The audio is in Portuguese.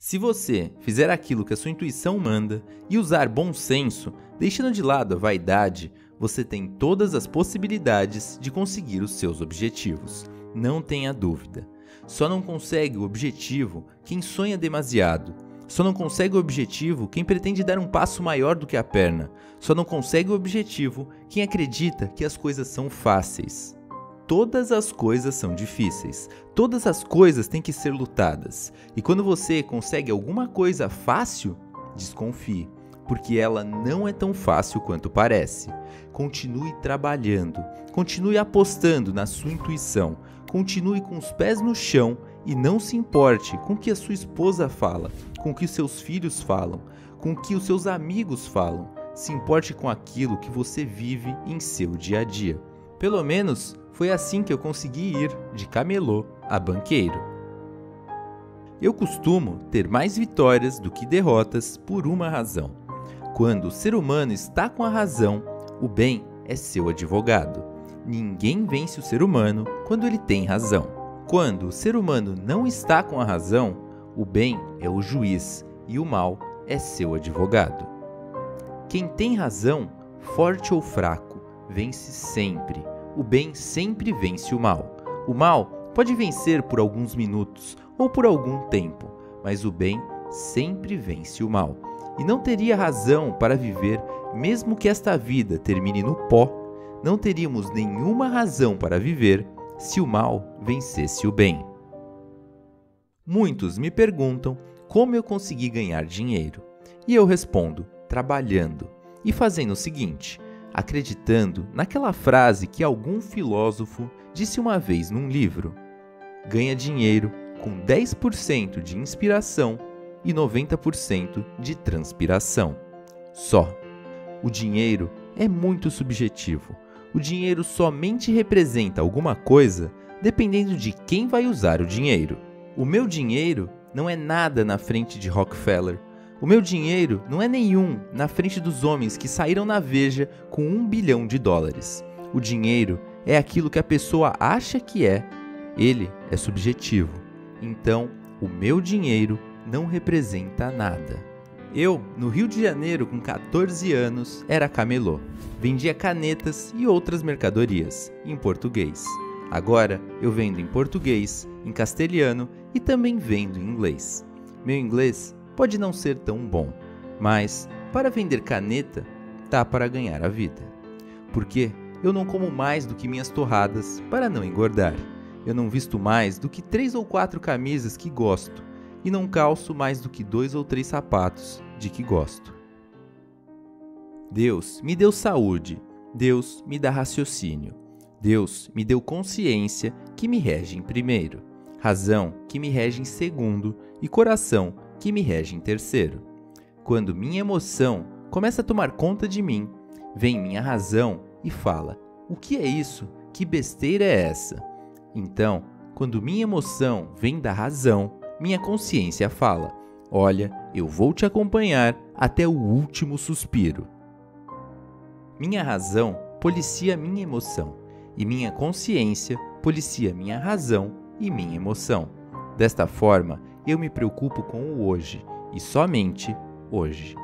Se você fizer aquilo que a sua intuição manda e usar bom senso, deixando de lado a vaidade, você tem todas as possibilidades de conseguir os seus objetivos. Não tenha dúvida. Só não consegue o objetivo quem sonha demasiado. Só não consegue o objetivo quem pretende dar um passo maior do que a perna. Só não consegue o objetivo quem acredita que as coisas são fáceis. Todas as coisas são difíceis. Todas as coisas têm que ser lutadas. E quando você consegue alguma coisa fácil, desconfie, porque ela não é tão fácil quanto parece. Continue trabalhando, continue apostando na sua intuição, continue com os pés no chão e não se importe com o que a sua esposa fala, com o que os seus filhos falam, com o que os seus amigos falam. Se importe com aquilo que você vive em seu dia a dia. Pelo menos foi assim que eu consegui ir de camelô a banqueiro. Eu costumo ter mais vitórias do que derrotas por uma razão. Quando o ser humano está com a razão, o bem é seu advogado. Ninguém vence o ser humano quando ele tem razão. Quando o ser humano não está com a razão, o bem é o juiz e o mal é seu advogado. Quem tem razão, forte ou fraco, vence sempre. O bem sempre vence o mal. O mal pode vencer por alguns minutos ou por algum tempo, mas o bem sempre vence o mal. E não teria razão para viver mesmo que esta vida termine no pó. Não teríamos nenhuma razão para viver se o mal vencesse o bem. Muitos me perguntam como eu consegui ganhar dinheiro. E eu respondo, trabalhando e fazendo o seguinte: acreditando naquela frase que algum filósofo disse uma vez num livro: ganha dinheiro com 10% de inspiração e 90% de transpiração. Só. O dinheiro é muito subjetivo. O dinheiro somente representa alguma coisa dependendo de quem vai usar o dinheiro. O meu dinheiro não é nada na frente de Rockefeller. O meu dinheiro não é nenhum na frente dos homens que saíram na Veja com $1 bilhão. O dinheiro é aquilo que a pessoa acha que é. Ele é subjetivo. Então, o meu dinheiro não representa nada. Eu, no Rio de Janeiro, com 14 anos, era camelô. Vendia canetas e outras mercadorias, em português. Agora, eu vendo em português, em castelhano e também vendo em inglês. Meu inglês pode não ser tão bom, mas para vender caneta, dá para ganhar a vida. Porque eu não como mais do que minhas torradas para não engordar. Eu não visto mais do que 3 ou 4 camisas que gosto. E não calço mais do que 2 ou 3 sapatos de que gosto. Deus me deu saúde. Deus me dá raciocínio. Deus me deu consciência que me rege em primeiro, razão que me rege em segundo e coração que me rege em terceiro. Quando minha emoção começa a tomar conta de mim, vem minha razão e fala: o que é isso? Que besteira é essa? Então, quando minha emoção vem da razão, minha consciência fala: olha, eu vou te acompanhar até o último suspiro. Minha razão policia minha emoção, e minha consciência policia minha razão e minha emoção. Desta forma, eu me preocupo com o hoje, e somente hoje.